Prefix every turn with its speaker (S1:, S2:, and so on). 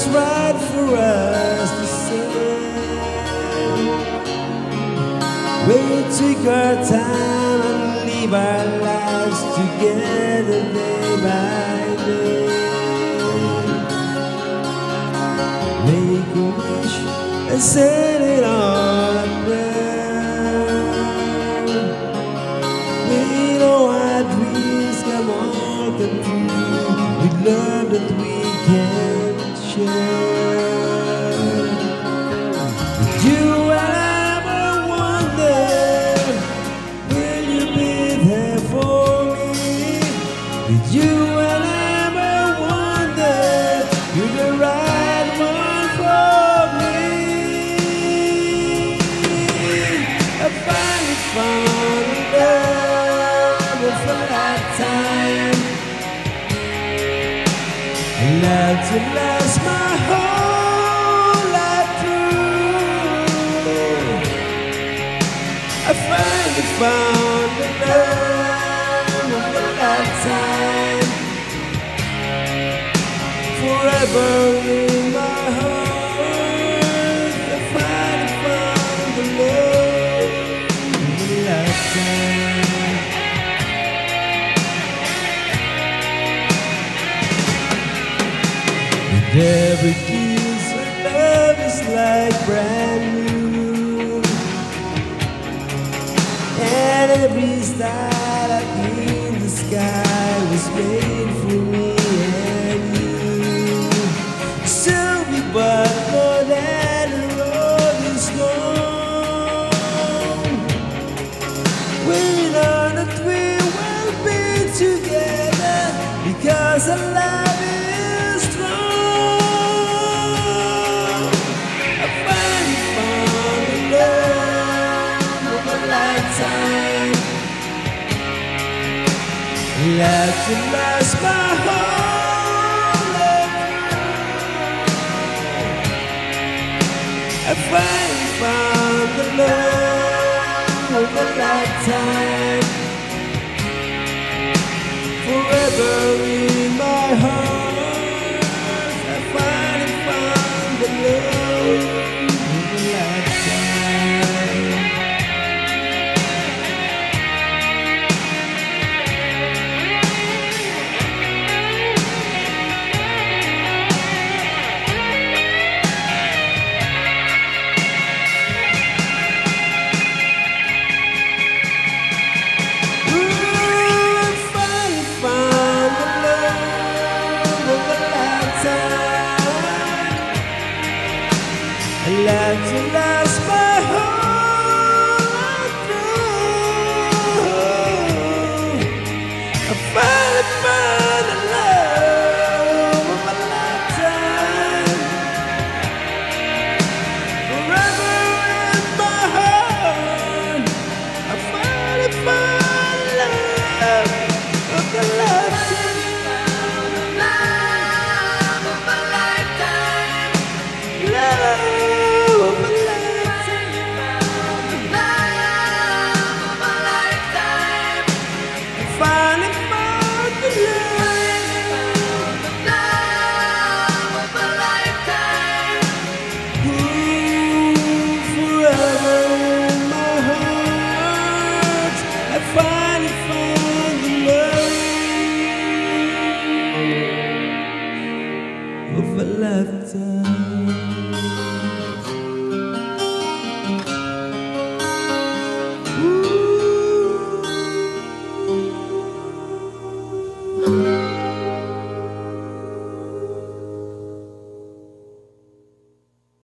S1: was right for us to say. We took our time and live our lives together day by day. Make a wish and set it on a prayer. We know our dreams come all come true with love that we can share. Did you ever wonder, will you be there for me? Did you ever wonder, you're the right one for me? I finally found love of a lifetime. I love to last my whole life through. I finally found the love of a lifetime. Forever in my heart, I finally found the love of a lifetime. Every kiss of love is like brand new, and every star up in the sky was made for me and you. So we but more than the road is long. We know that we will be together because our love is strong. Love to last my whole life. I finally found the love of a lifetime. Forever in my heart, I finally found the love of a lifetime. I love to last my whole life through. I finally found the love of my lifetime. Forever in my heart, I finally found the love of the lifetime. Of a lifetime.